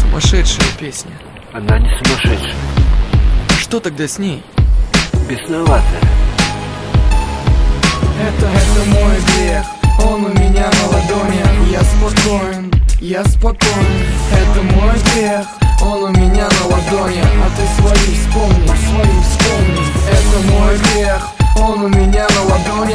Сумасшедшая песня. Она не сумасшедшая. Что тогда с ней? Бесноватая. Это мой грех, он у меня на ладони. Я спокоен, это мой грех, он у меня на ладони. А ты свои вспомни. Это мой грех, он у меня на ладони.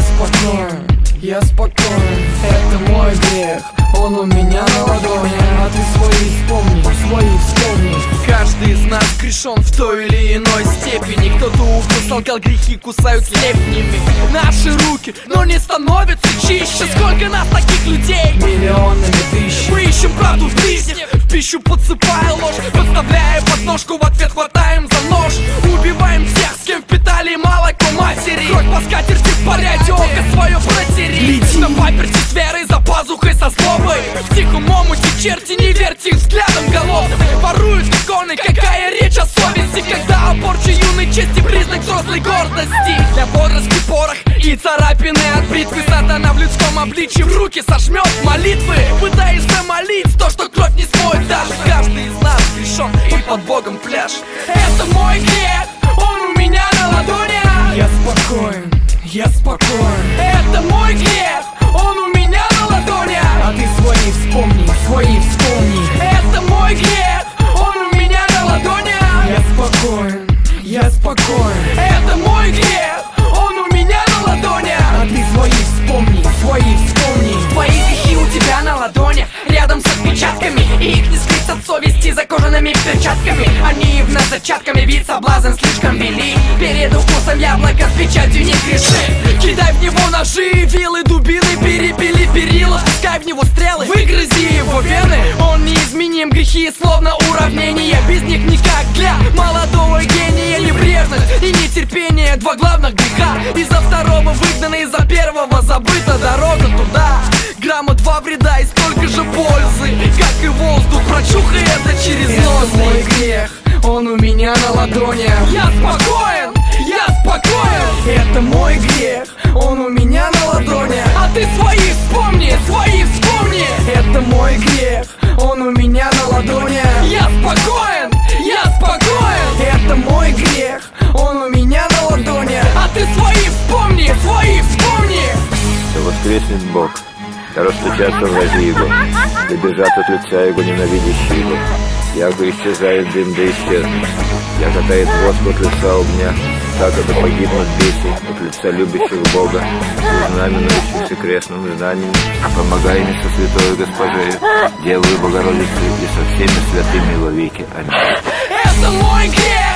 Я спокоен, это мой грех, он у меня на ладони. А ты свои вспомни. Каждый из нас грешен в той или иной степени. Кто-то укус, алкал, грехи кусают слепнями наши руки, но не становятся чище. Сколько нас таких людей? Миллионами тысяч. Мы ищем правду в ближних, в пищу подсыпая ложь, подставляя подножку, в ответ хватаем за нож. Убиваем тех, с кем впитали молоко матери. Кровь по скатерти в порядке, око свое протери. Лети на паперти с верой, за пазухой со злобой. В тихом омуте черти, не верьте их взглядом голодным. Воруют иконы, какая речь о совести, когда о порче юной чести признак взрослой гордости. Для бодрости порох и царапины от бритвы. Сатана в людском обличье в руки сожмет молитвы, пытаясь замолить то, что кровь не смоет даже. Каждый из нас грешен и под Богом пляж. Это мой грех, он у меня на ладони. Я спокоен, это мой грех, он у меня на ладони. А ты свои вспомни. Это мой грех, он у меня на ладони. Я спокоен, это мой грех, он у меня на ладони. А ты свои вспомни. Твои грехи у тебя на ладони, рядом с отпечатками, и их не скрыть от совести за кожаными перчатками. Они в нас зачатками, вид соблазн слишком велик. Перед укусом яблока с печатью не греши. Кидай в него ножи, вилы, дубины, перепили перила, пускай в него стрелы, выгрызи его вены. Он неизменим, грехи словно уравнения, без них никак для молодого гения. Небрежность и нетерпение, два главных греха. Из-за второго выгнана, из-за первого забыта дорога туда. Грамма 2 вреда и столько же пользы, как и воздух, прочухай это через нос. Это мой грех, он у меня на ладони. Я спокоен, это мой грех, он у меня на ладони. А ты свои вспомни. Это мой грех, он у меня на ладони. Я спокоен, это мой грех, он у меня на ладони. А ты свои вспомни. Да воскреснет Бог, да расточатся врази Его, да бежат от лица Его ненавидящие Его. Яко исчезает дым, да исчезнет, яко тает воск от лица огня, так это погибнут бесы от лица любящих Бога, знаменующихся крестным знанием, помогай мне со святой Госпожею, Девою Богородицей и со всеми святыми во веки. Аминь. Это мой грех!